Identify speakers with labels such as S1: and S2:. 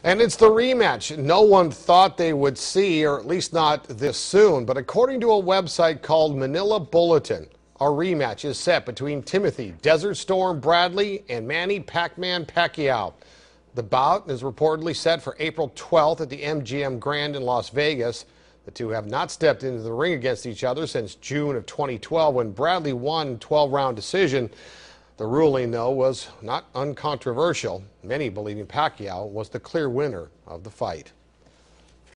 S1: And it's the rematch no one thought they would see, or at least not this soon. But according to a website called Manila Bulletin, a rematch is set between Timothy Desert Storm Bradley and Manny Pac-Man Pacquiao. The bout is reportedly set for April 12th at the MGM Grand in Las Vegas. The two have not stepped into the ring against each other since June of 2012 when Bradley won 12-round decision. The ruling, though, was not uncontroversial, many believing Pacquiao was the clear winner of the fight.